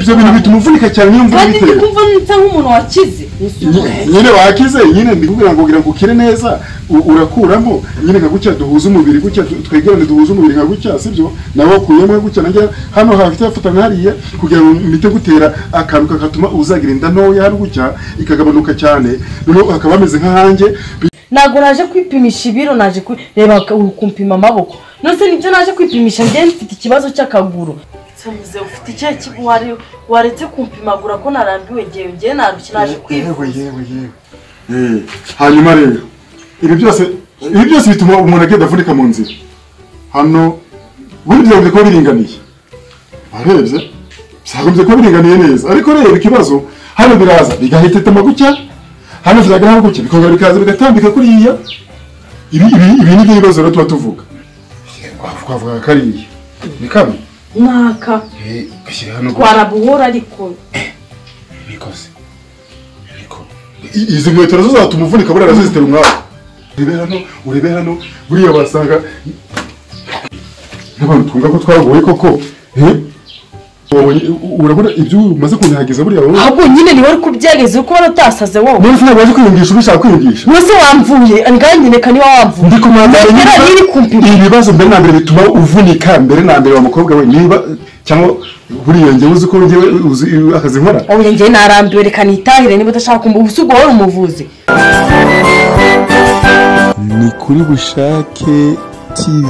ibyo bintu bituma uvunika cyane niyo mvura biteye kandi kumva nita nk'umuntu wakize nyine wakize nyine ndikubwira ngo kugira ngo ukire neza urakuramo nyine nka gutya duhuza umubiri gutya twegerane duhuza umubiri nka gutya sibyo nawe ukuyemo gutya nanjye hano hafite afata nkariye kugira ngo mite gutera akantu kakatuma uzagira inda ntoya hano gutya ikagabanuka cyane noneho hakaba ameze nk'ahanjye ntabwo naje kwipimisha ibiro naje kureba kumpima amaboko nose nibyo naje kwipimisha njye mfite ikibazo cy'akaguru Samuze ufite icyo kigwari waretse kumpimagura ko narambiwe giye narushye naje kwivuza yewe hanyuma rero ibi byose bituma umuntu agenda avunika mu nzira hano buri byavuze ko biringaniye arebye sagombye ko biringaniye neza ariko rero ikibazo hano biraza bigahita gutya hano vyaga gutya bikongera bikaza bigatambika kuriya ibi ni ibibazo rero tuba tuvuga twavuga kariya ni kamwe naka gashyira hano twarabuhora ariko bikoze izi nkweto nazo zatuma uvunika buriya nazo zitera umwaka urebe hano buriya basanga n'abantu twumva ko twagoye koko urabona ibyo umaze kunyagiza buriya wowe ahubwo nyine ni wari kubyageze uko wari utasaze wowe none sinabwo waje kwiyungisha ubishaka kwiyungisha wese wamvuye nganye ka niba wamvuye ndi kumwambara ibibazo mbere na mbere bituma uvunika mbere na mbere wa mukobwa we niba cyangwa buriya njye uzi ko njyewe uzi akazi nkora oya njye narambiwe reka nitahire niba udashaka kumbusugo wari umuvuzi ni kuri Bushake TV.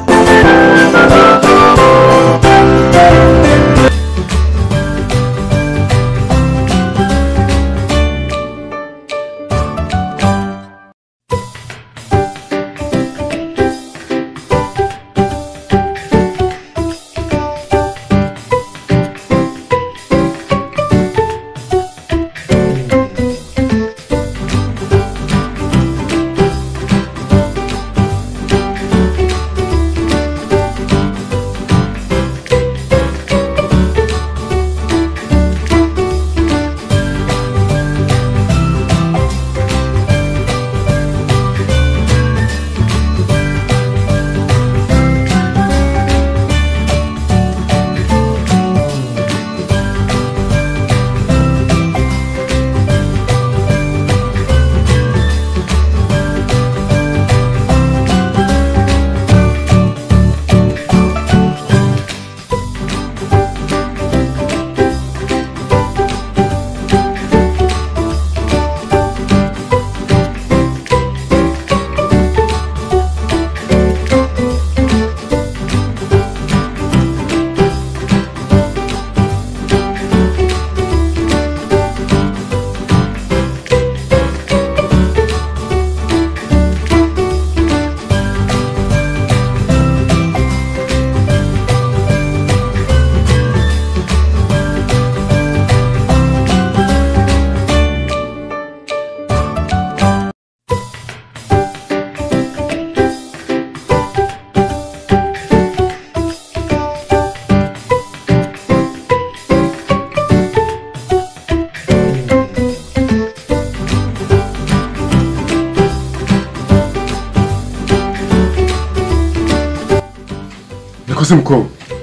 Nikoze mukobwa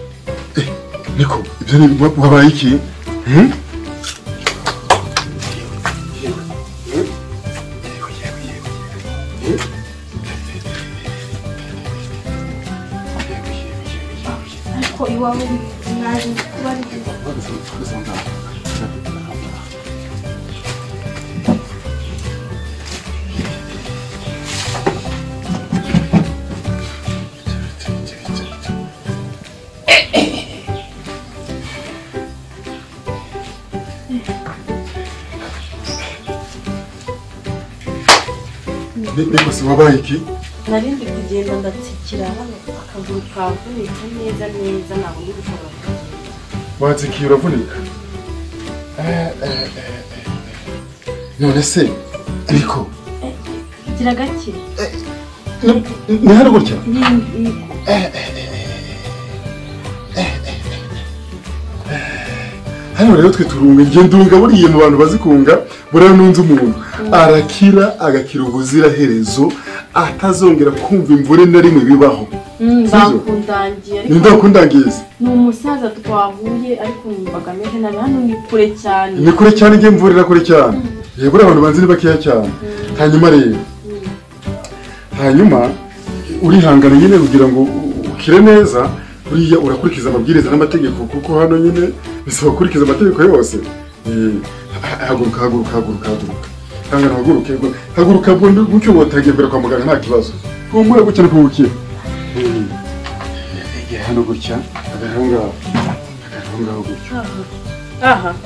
niko ibyo ni wabaye iki ariko iwawe naje kubari niko se wabaye iki narindi kugenda ndatsikira hano akaguru kavunitse neza ntabwo ndi gushobora watsikiye uravunika none se ariko gira gake ni hano gutya hano rero twe turunga ngendunga buriye mu bantu bazikunga buriya nunze umuntu arakira agakira ubuziraherezo atazongera kumva imvure na rimwe bibaho. Ndakundangiza ni umusaza twahuye ariko numvaga ameze nabi hano ni kure cyane. Ni kure cyane ngiye mvurira kure cyane. Yego abantu banzi ni bakeya cyane. Hanyuma rero hanyuma urihangana nyine kugira ngo ukire neza buriya urakurikiza amabwiriza n'amategeko kuko hano nyine bisaba gukurikiza amategeko yose. Haguruka hangana haguruka gutyo wotagiye mbere kwa muganga nta kibazo. Humura gutya no kubukira. Hano gutya agaranga gutya. Aha.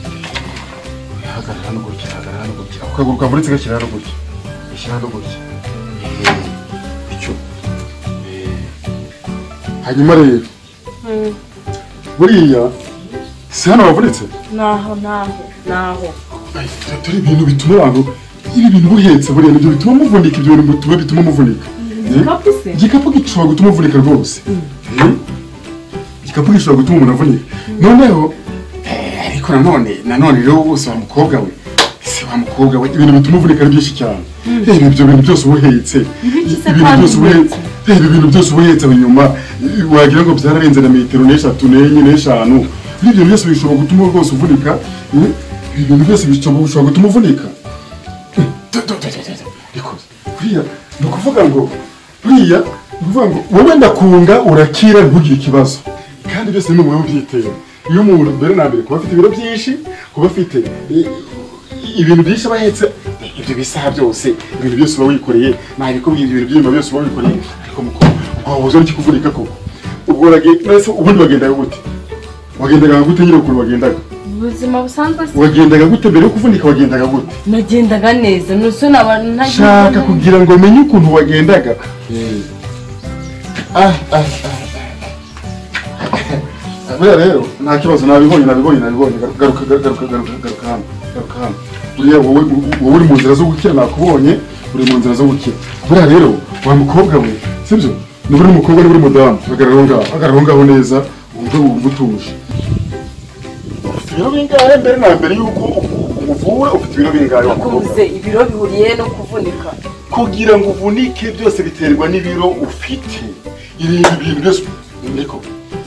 Hano gutya. Ukaguruka muri tsinga kiraro gutya. Kiraro gutya. Icyo. Hanyuma rero. Buriya si hano wavunitse? Naho. Turi ibintu bituma abantu ibi bintu buhetse buriya nibyo bituma muvunika ibyo bintu bituma muvunika. Igikapu gishobora gutuma uvunika rwose. Igikapu gishobora gutuma umuntu avunika. Noneho ariko nanone rero bose wa mukobwa we ibintu bituma uvunika ari byinshi cyane. Ibyo bintu byose ubuhetse ibintu byose ubuhetse inyuma wagira ngo byararenze na metero n'eshatu n'enye n'eshanu. Ibyo byose bishobora gutuma rwose uvunika. Ibintu byose bishobora gutuma uvunika. Buriya ni ukuvuga ngo wowe ndakunga urakira ntugire ikibazo kandi byose ni wowe ubyitera. Iyo umuntu mbere na mbere kuba afite ibiro byinshi kuba afite ibintu byinshi abahetse ibyo bisaha byose ibintu byose uba wikoreye ntabikubwira ibintu by'inyuma byose uba wikoreye ariko wabuze n'iki kuvunika koko ubwo ubundi wagendaga gute nyine ukuntu wagendaga ubuzima busanzwe wagendaga gute mbere yo kuvunika wagendaga gute? Nagendaga neza nuso shaka kugira ngo menye ukuntu wagendaga. Buriya rero nta kibazo nabibonye garuka hano. Buriya wowe uri mu nzira zo gukira nakubonye uri mu nzira zo gukira. Buriya rero wa mukobwa we sibyo ni buri mukobwa ni buri mudamu agararo ngaho neza wumve utuje. Ibiro bingahe mbere na mbere yuko uvura ufite ibiro bingahe? Wakuze ibiro bihuriye no kuvunika. Kugira ngo uvunike byose biterwa n'ibiro ufite. Ibintu byose niko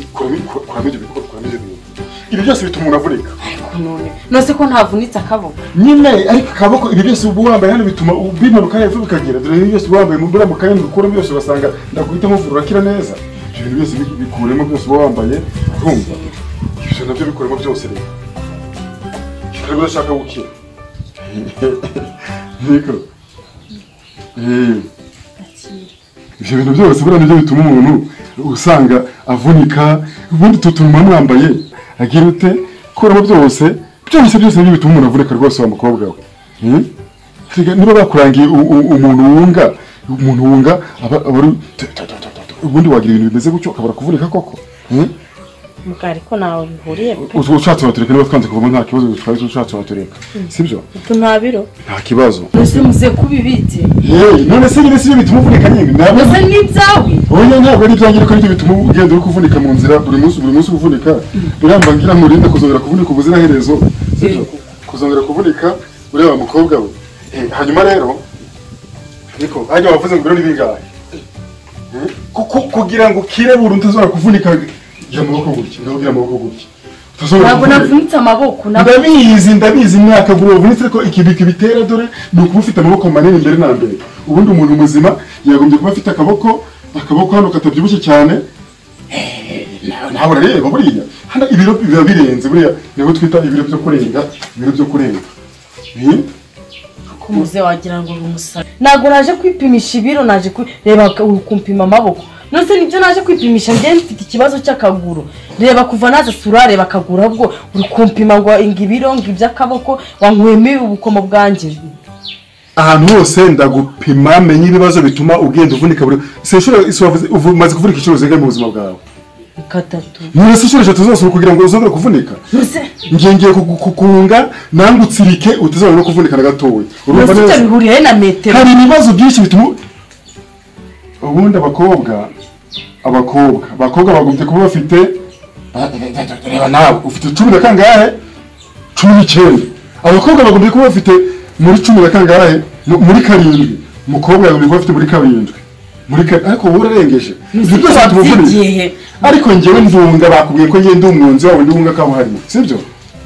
ibi byose bituma umuntu avunika. Nose ko ntavunitse akaboko nyine ariko akaboko ibi byose ubu wambaye hano bituma bimanuka hepfo bikagera. Dore ibi byose wambaye mu buramu kandi ukuramo byose ugasanga ndaguhita muvura akira neza. Ibintu byose bikuremo byose uba wambaye urumva ibyo nabyo bikuremo byose rero kandi urashaka gukira niko ibyo bintu byose buriya nibyo bituma umuntu usanga avunika. Ubundi tutuma mwambaye agira ute kuramo byose nibyo bituma umuntu avunika rwose wa mukobwa we. Niba bakurangiye umuntu wunga ubundi wagira ibintu bimeze gutyo ukabura kuvunika koko. Mugari ko nawe bihuriye pe. Ushatse watureka niba twanze kuvamo nta kibazo twari ushatse watureka. Sibyo? Nta biro. Nta kibazo. Nose muze kubibite. None se nyine bituma uvunika nyine. Nose n'ibyawe. Oya ntabwo ari ibyanjye ariko nibyo bituma ugenda uri kuvunika mu nzira buri munsi uvunika. Biramba ngira murinde kuzongera kuvunika ubuziraherezo. Sibyo? Kuzongera kuvunika ureba mukobwa we. Hanyuma rero niko ajya wavuze ngo biro ni bingahe? Kugira ngo kire burundu utazora kuvunika gira amaboko gutya. Ntabwo navunitse amaboko. Ndabizi imyaka vunitse ko ikibiki bitera dore ni ukuba ufite amaboko manini mbere na mbere. Ubundi umuntu muzima yagombye kuba afite akaboko hano katabyibushye cyane. Ntabwo rero buriya hano ibiro biba birenze buriya niho twita ibiro byo kurenga. Kumuze wagira ngo umusara. Ntabwo naje kwipimisha ibiro naje reba kumpima amaboko. Nose nibyo naje kwipimisha njye mfite ikibazo cy'akaguru. Reba kuva naza sura reba akaguru ahubwo uri kumpima ngo ingibiro ng'iby'akaboko wankwemeye ubukomo bwanjye. Ahantu hose ndagupima menye ibibazo bituma ugenda uvunika buri umaze kuvunika inshuro zingahe mu buzima bwawe? Gatatu. None se inshuro eshatu zose kugira ngo uzongere kuvunika? Ngiye kukunga nangutsirike utazabona kuvunika na gatoya. Urumva neza bihuriye na metero. Hari ibibazo byinshi bituma ubundi abakobwa bagombye kuba bafite reba nawe ufite 10 na kangahe 19 abakobwa bagomba kuba bafite muri 10 na kangahe muri karindwi umukobwa yagomba kuba afite muri karindwi ariko wowe urarengeje ibyo byose tumuvuniye ariko njyewe ndunga bakubwiye ko ngende umwunzi wawe ndunga kabuhari sibyo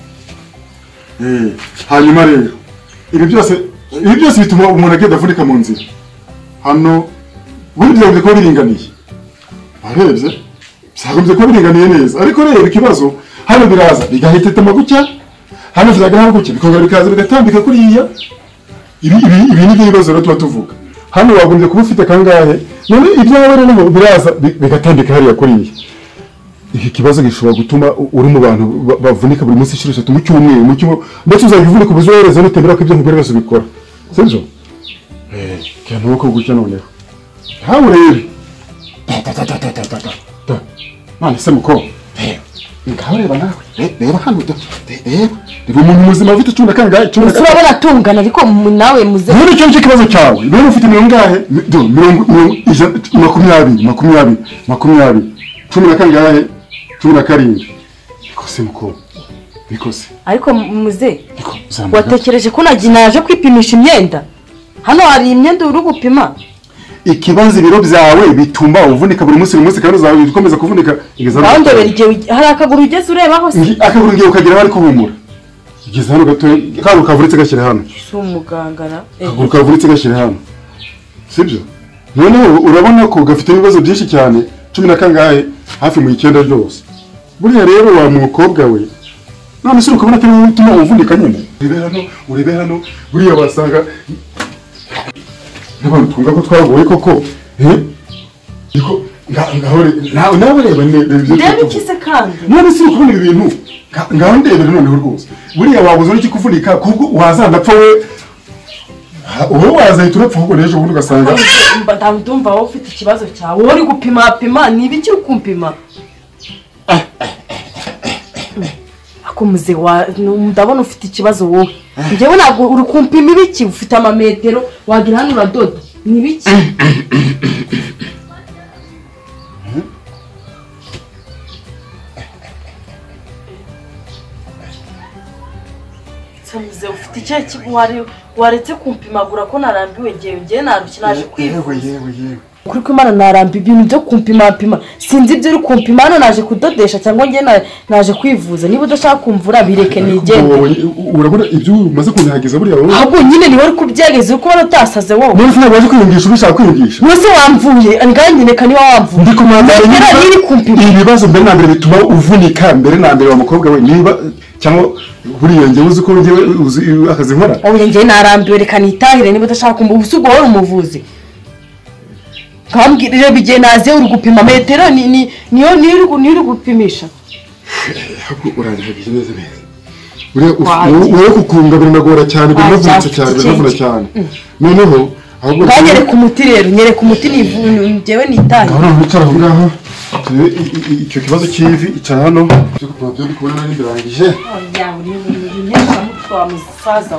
hanyuma rero ibi byose bituma umuntu agenda avunika mu nzira hano buri byagombye kuba biringaniye arebye byagombye kuba biringaniye neza ariko rero ikibazo hano biraza bigahitetama gutya hano vyagana gutya bikongera bikaza bigatambika kuriya ibi ni ibibazo rero tuba tuvuga hano wagombye kuba ufite kangahe none ibyawe rero biraza bigatambika hariya kuriya iki kibazo gishobora gutuma uri mu bantu bavunika buri munsi ishuri 3 mu cyumweru ndetse uzabivunika ubuzohereza n'utembera ko ibyo nkubwira byose bikora sibyo kantu ko gutya noneho hawe rero mane se muko ngaho reba nawe reba hano reba umuntu muzima ufite 10 kangahe 10 urabona atungana ariko nawe muze muri cyo kibazo cyawe rero ufite mirongahe 20 10 kangahe 17 bikose muko bikose ariko muze watekereje ko naje kwipimisha imyenda hano hari imyenda uri gupima ikibazo ibiro byawe bituma uvunika buri munsi kandi uzawe ukomeza kuvunika igeza naho ndebera igihe hari akaguru ugeze ureba hose akaguru ngiye ukagira bari kubumura igeze hano gato kandi ukavuritse gashyira hano si umuganga na akaguru kavuritse gashyira hano sibyo noneho urabona ko gafite ibibazo byinshi cyane 10 na kangahe hafi mu 9 byose buriya rero wa mukobwa we none se ukabona atari utuma uvunika nyine urebe hano buriya basanga n'abantu twumva ko twaragoye koko niko nawe reba ndebe ikise kandi none se ukubona ibintu ngaho ndebera noneho rwose buriya wabuze n'iki kuvunika kuko wazandapfa wowe wazahita urapfa ahubwo n'ejo bundi ugasanga ndumva wowe ufite ikibazo cyawe wowe uri gupima ni ibiki uri kumpima akumuze ndabona ufite ikibazo wowe njyewe ntabwo uri kumpima ibiki ufite amametero wagira hano uradoda ni ibiki Samuze ufite icyaha waretse kumpimagura ko narambiwe ngiye narushye naje kwivuza yewe kuri ko Imana narambi ibintu byo kumpima sinzi ibyo uri kumpima hano naje kudodesha cyangwa ngiye naje kwivuza niba udashaka kumvura bireke nigende urabona ibyo umaze kunyageza buriya wowe ahubwo nyine niho uri kubyageza uko wari utasaze wowe none sinabwo waje kwiyungisha ubishaka kwiyungisha wese wamvuye nganye neka niba wamvuye ndi kumwambara iri kumpima ibibazo mbere na mbere bituma uvunika mbere na mbere wa mukobwa we niba cyangwa buriya ngiye uzi ko ngiye uzi akazi nkora oya ngiye narambiwe reka nitahire niba udashaka kumva usugo wari umuvuzi kambwirire bigiye naze uri gupima metero niyo gupimisha urangije neza neza uriya kukunga biranagora cyane biranavunitse cyane biranavuna cyane noneho ahubwo nyereka umuti rero nyereka umuti njyewe nitaye ngaho wicara aho ngaho icyo kibazo cy'ivi icara hano byo gupima byo ndi kubona nari birangije oya uri nyesha mutwa musaza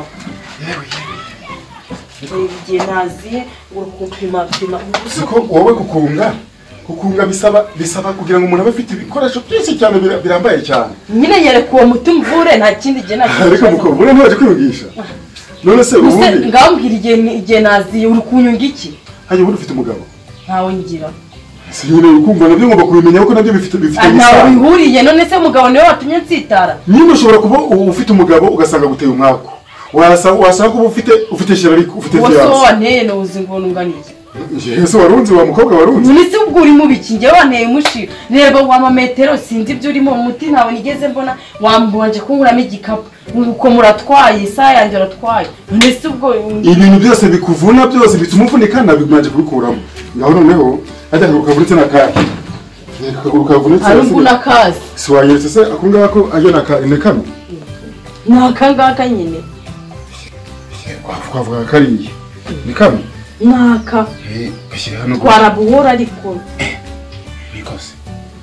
igihe naziye urukupima siko wowe kukunga bisaba kugira ngo umuntu abe afite ibikoresho byinshi cyane birambaye cyane nyine nyereka uwo muti mvure nta kindi gihe ariko mukobwa ntiwaje kwiyungisha none se ubundi ngambwira igihe naziye uri kunyunga iki hanyuma ubundi ufite umugabo ntawe ngira sire ukumva nabyo ngomba kubimenya ko nabyo bifite ntawe bihuriye none se umugabo niwe watumye nsitara nyine ushobora kuba ufite umugabo ugasanga guteye umwako wasanga kuba ufite shira ariko ufite byose wowe wanteye nuzi ngo nunganiye Yesu warunzi wa mukobwa warunzi nise ubwo uri mu biki ngewe wanteye mushi reba wa mametero sinzi ibyo urimo umuti ntawe nigeze mbona wambonje kunguramo igikapu uko muratwaye saa yanjye ratwaye nise ubwo ibintu byose bikuvuna byose bituma uvunika nabimanje kubikuramo ngaho noneho ajya kugurutse nakaki kugurukavunitse ariko nakazi siwayetse se akunga ko ajya nakane nakangaka nyine twavuga kariye ni kamwe naka gashyira hano twarabuhora ariko bikose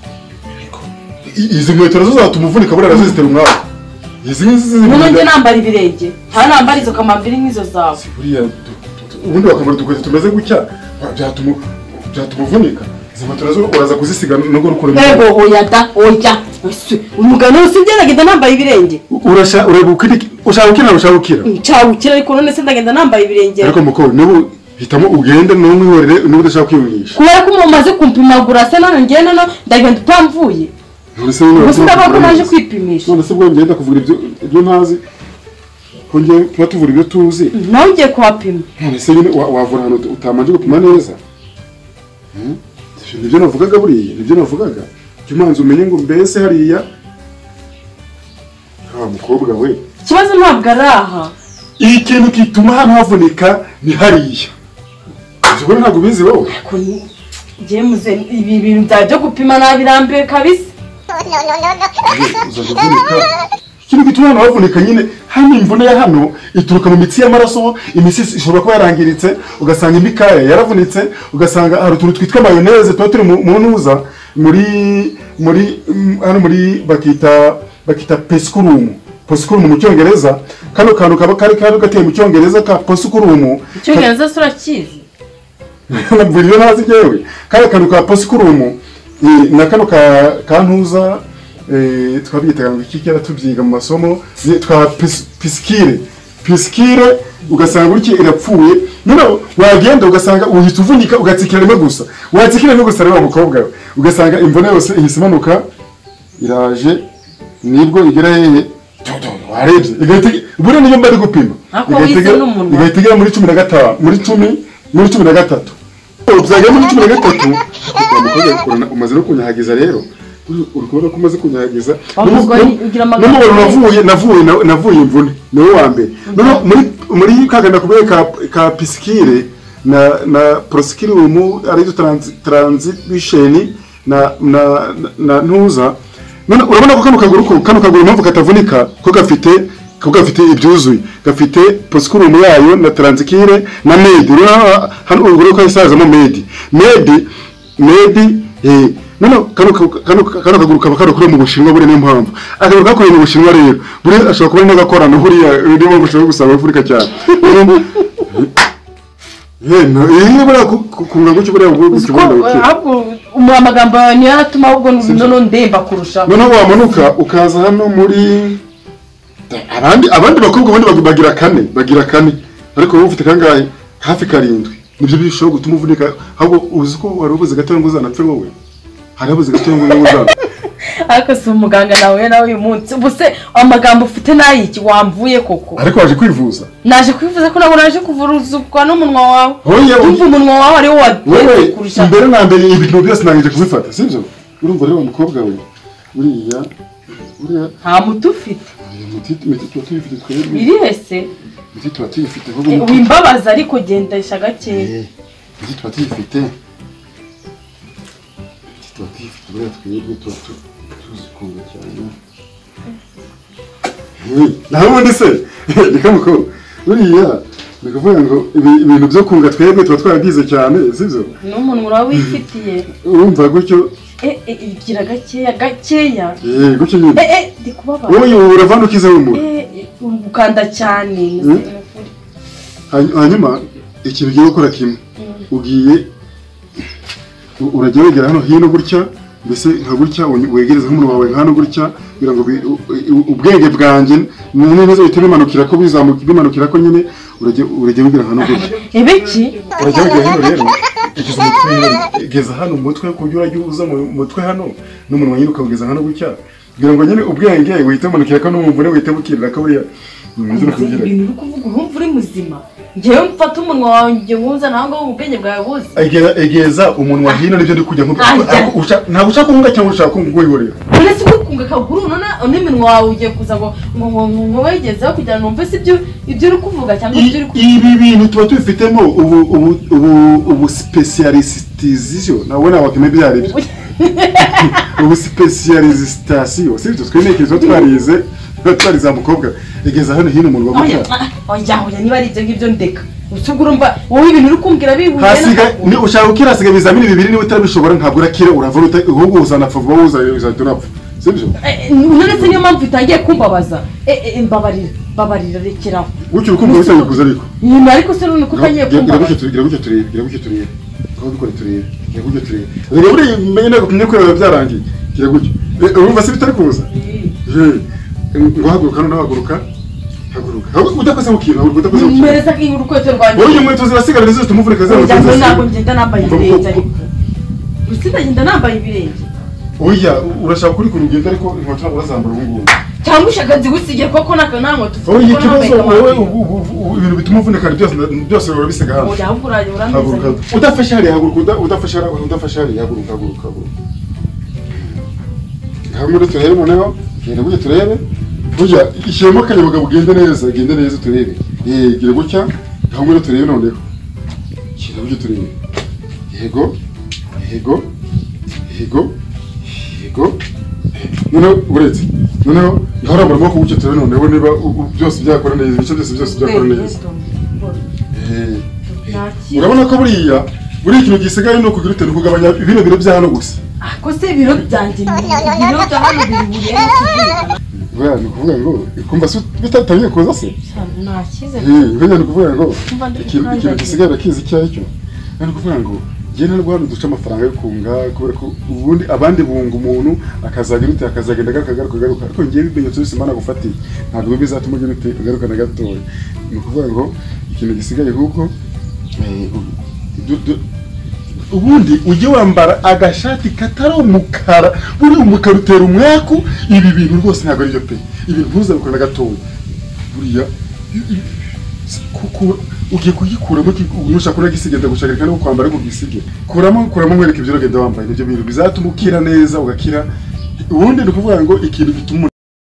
izi nkweto nazo zatuma uvunika buriya nazo zitera umwaka izi none nambara ibirenge nta nambara izo kamambiri nk'izo zawe buriya ubundi bakambara udukweto tumeze gutya byatuma uvunika zima turazo uraza kuzisiga no gukora yego oya da oya umugano usibye ndagenda nambaye ibirenge ureba ushaka ukira nshawukira ariko none se ndagenda nambaye ibirenge ariko muko nibo hitamo ugende n'umwihorere niba udashaka kwiyungisha kubera ko mumaze kumpimagura se none ngenda no ndagenda utamvuye gusa ndabako naje kwipimisha none se bwo ngenda kuvura ibyo ntazi ko ngiye tuba tuvura ibyo tuzi nawe ugiye kuhapima none se nyine wavura ahantu utamanje gupima neza nibyo navugaga buriya nibyo navugaga cyumanze umenye ngo mbese hariya mukobwa we ikibazo ntabwo ari aha ikintu kituma hano havunika ni hariya ubwo ntabwo ubizi wowe ngiye muze ibi bintu byo gupima nabirambiwe kabisa ikintu gituma hano havunika nyine hano imvune ya hano ituruka mu mitsi y'amaraso imitsi ishobora kuba yarangiritse ugasanga imikaya yaravunitse ugasanga hari utuntu twitwa mayoneze tuba turi mu ntuza muri bakita pesikurumu mu cyongereza kano kantu kaba kari gateye mu cyongereza ka pesikurumu icyongereza surakizi nabwo iyo ntazi jewe kano kantu ka pesikurumu na kano ka ntuza twabitaga ngo iki cyara tubyiga mu masomo twa piskire ugasanga uriki irapfuye none wagenda ugasanga uhita uvunika ugatsikira rimwe gusa watsikira rimwe gusa rero mukobwa ugasanga imvune yose ihise imanuka iraje nibwo igera hehe warebye igahita buri niyo mbari gupima igahita igera muri 15 muri 13 byagiye muri 13 umaze no kunyahagiza rero urukubona ko umaze kunyahagiza navuye imvune niwe wa mbere muri kagana kubeye ka piskire na proskirumu arizo transition na ntuza none urabona ko kano kaguru mpamvu katavunika ko gafite ibyuzuye gafite proskirumu yayo na transikire na medi hano uruguru ko isazamo medi none kano kaguru kaba kari mu Bushinwa buri niyo mpamvu akaguru kakoreye mu Bushinwa rero buri ashobora kuba n'agakorana huriya niyo gushaka gusaba Afurika cyane iyo bara kunga gucyo buriya ubwo gukibona amagambo niyo atuma ahubwo none ndemba kurusha none wamanuka ukaza hano muri abandi bakobwa bagira kane ariko wowe ufite kangahe hafi 7 nibyo bishobora gutuma uvunika ahubwo uzi ko wari ubuze gatoya ngo uzanapfe wowe harabuze gatoya ngo uzana ariko si umuganga nawe uyu munsi ubuse amagambo ufite nayiki wamvuye koko ariko waje kwivuza naje kwivuza ko nabo naje kuvuruzwa n'umunwa wawe umva umunwa wawe ari wo kurusha mbere na mbere ibintu byose nangije kubifata sibyo urumva rero umukobwa we uriya nta muti ufite imiti tuba tuyifite twebwe iri hese imiti tuba tuyifite wimbabaza ariko gendesha gakeya imiti tuba tuyifite buriya twebwe tuba tuzikunga cyane naho ubundi se reka mukobwa buriya ni kuvuga ngo ibintu byo kunga twebwe tuba twarabize cyane sibyo n'umuntu urawifitiye urumva gutyo igira gakeya gutyo nyine ndi kubabara wowe uravana ukizeho umuntu ugukanda cyane hanyuma ikintu ugiye gukora kimwe ugiye urajya wegera hano hino gutya mbese nka gutya wegereza nk'umuntu wawe hano gutya kugira ngo ubwenge bwanjye neza bituma bimanukira ko nyine urajya wegera hano gutya ibiki urajya wegera hano rero igeza hano umutwe ku buryo urajya uza mu mutwe hano n'umuntu nyine ukawugeza hano gutya kugira ngo nyine ubwenge wihite umanukira ko n'umuvune wihite bukirira ko buriya ibintu uri kuvuga urumva uri muzima ngewe mfata umunwa wawe ngiye nkuza naho ngaho ubwenge bwawe buze egeza umunwa hino nibyo ndi kujya ntabwo ushaka kunga cyangwa ushaka kunga uyihorera uretse ukunga akaguru none n'iminwa wawe ugiye kuza ngo wegezeho kugira ngo numve si ibyo uri kuvuga cyangwa ibyo uri kuvuga ibi bintu tuba tubifitemo ubu specialistisation nawe nawe wakime byari byo ubu specialistation sibyo twenekezo twarize mukobwa egeza hano hino umuntu wagutya oya niba ari ibyo ngibyo ndeka usubura mba wowe ibintu uri kumbwira bihuye hasiga ni ushaka ukirasiga bizamini bibiri niwe utabishobora ntabwo urakira uravura ahubwo uzanapfa vuba uzahita unapfa sibyo none se niyo mpamvu itangiye kumbabaza babarira rekeraho gutyo ukumva bitangiye kuza ariko nyuma ariko se none ko utangiye kumbabaza gira gutyo turebe Ngo dukore turebe. Ngiye gutyo turebe. Rero buri menye nako kumye kwera byarangiye. Ngiye gutyo. Urumva se bitari kuza? Ngo haguruka no haguruka. Haguruka. Udakoze ukintu, udakoze ukintu. Mmereza ko urukweto rwanjye. Wowe inkweto zirasigara nizo tumuvurika zawe. Njye ntabwo ngenda nambaye ibirenge ariko. Usida ngenda nambaye ibirenge. Oya, urashaka kuri kurugenda ariko inkweto ntabwo urazambara ubu ngubu. Cyangwa ushaka zigusige koko nako nta nkweto ufite. Oya, ikibazo wowe ibintu bituma uvunika byose urabisiga hano. Oya, ahubwo uraje urameze. Udafashe hari haguruka, udafashe hari haguruka. Hamwe turebe noneho, genda gutya turebe. Burya ishyiramo akayabaga bugende neza turebe. Gira gutya, hamwe turebe noneho. Genda gutya turebe. Yego. Noneho uretse. Noneho ntarabura ko gutya turebe noneho niba byose byakora neza, ibice byose byakora neza. Urabona ko buriya ikintu gisigaye no kugira utene kugabanya ibiro biro bya hano gusa. Ko se ibiro byanjye ibiro bya hano biri Oya, ni kuvuga ngo kumva se bitatangiye kuza se. Nakize. Oya, ni kuvuga ngo ikintu gisigaye bakizi cyacyo. Ni kuvuga ngo genda rwanda duca amafaranga yo kunga kubera ko ubundi abandi bunga umuntu akazagenda garuka ariko ngiye bimenyetso byose mana gufatiye ntabwo bizatuma ugira ute garuka na gatoya. Ni kuvuga ngo ikintu gisigaye huko ubundi ujye wambara agashati katari umukara buri umukara utera umwaku ibi bintu rwose ntabwo ari byo pe ibintu ntuzabikora na gatoya buriya kuko ugiye kugikuramo unushaka kuri gisigenda gushaka kandi kwambara ko gisige kuramo mwereka ibyo rugenda wambaye nibyo bintu bizatuma ukira neza ugakira ubundi ni kuvuga ngo ikintu gituma